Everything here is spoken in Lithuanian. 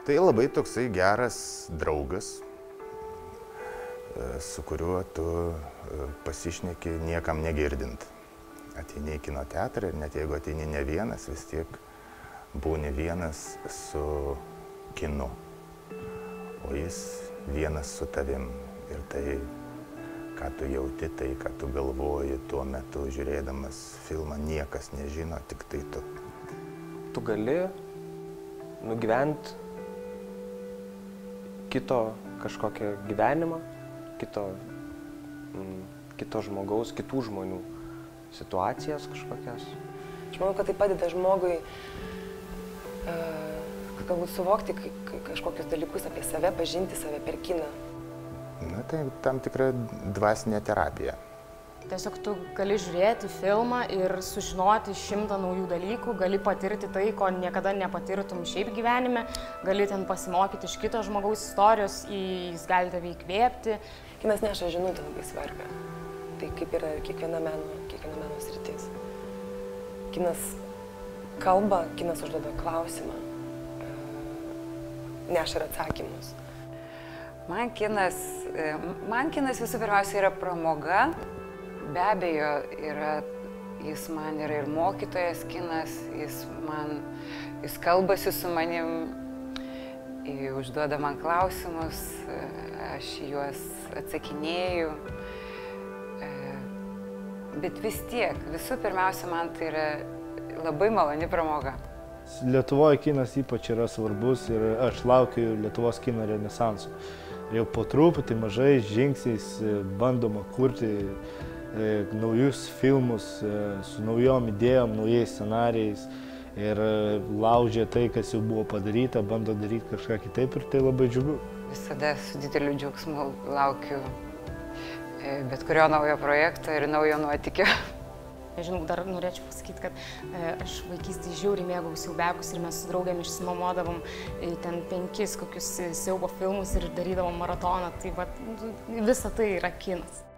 Tai labai toksai geras draugas, su kuriuo tu pasišneki niekam negirdint. Ateini į kino teatrą ir net jeigu ateini ne vienas, vis tiek būni vienas su kinu, o jis vienas su tavim. Ir tai, ką tu jauti, tai, ką tu galvoji tuo metu žiūrėdamas filmą, niekas nežino, tik tai tu. Tu gali nugyventi kito kažkokią gyvenimą, kito žmogaus, kitų žmonių situacijas kažkokias. Aš manau, kad tai padeda žmogui galbūt suvokti kažkokius dalykus apie save, pažinti save per kiną. Na, tai tam tikra dvasinė terapija. Tiesiog tu gali žiūrėti filmą ir sužinoti 100 naujų dalykų, gali patirti tai, ko niekada nepatirtum šiaip gyvenime, gali ten pasimokyti iš kito žmogaus istorijos, jis gali tave įkvėpti. Kinas neša žinutę labai svarbią. Tai kaip yra kiekviena meno sritis. Kinas kalba, kinas užduoda klausimą, neša ir atsakymus. Man kinas visų pirmiausia yra pramoga. Be abejo, jis man yra ir mokytojas kinas, jis kalbasi su manim, užduoda man klausimus, aš juos atsakinėju. Bet vis tiek, visų pirmiausia, man tai yra labai maloni pramoga. Lietuvoje kinas ypač yra svarbus ir aš laukiu Lietuvos kino renesanso. Jau po truputį mažai žingsniais bandoma kurti naujus filmus su naujom idėjom, naujais scenarijais ir laužia tai, kas jau buvo padaryta, bando daryti kažką kitaip ir tai labai džiugu. Visada su dideliu džiaugsmu laukiu bet kurio naujo projekto ir naujo nuotykio. Nežinau, dar norėčiau pasakyti, kad aš vaikystėje žiauriai mėgausiu siaubekus ir mes su draugėm išsinuomodavom ten 5 kokius siaubo filmus ir darydavom maratoną. Tai visa tai yra kinas.